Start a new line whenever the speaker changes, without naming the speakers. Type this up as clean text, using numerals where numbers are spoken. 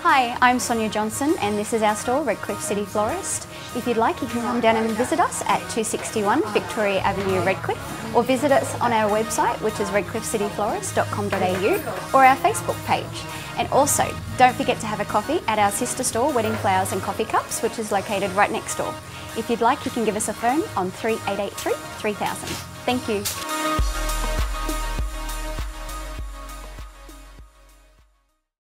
Hi, I'm Sonia Johnson and this is our store, Redcliffe City Florist. If you'd like, you can come down and visit us at 261 Victoria Avenue, Redcliffe, or visit us on our website, which is redcliffecityflorist.com.au, or our Facebook page. And also, don't forget to have a coffee at our sister store, Wedding Flowers and Coffee Cups, which is located right next door. If you'd like, you can give us a phone on 3883 3000. Thank you.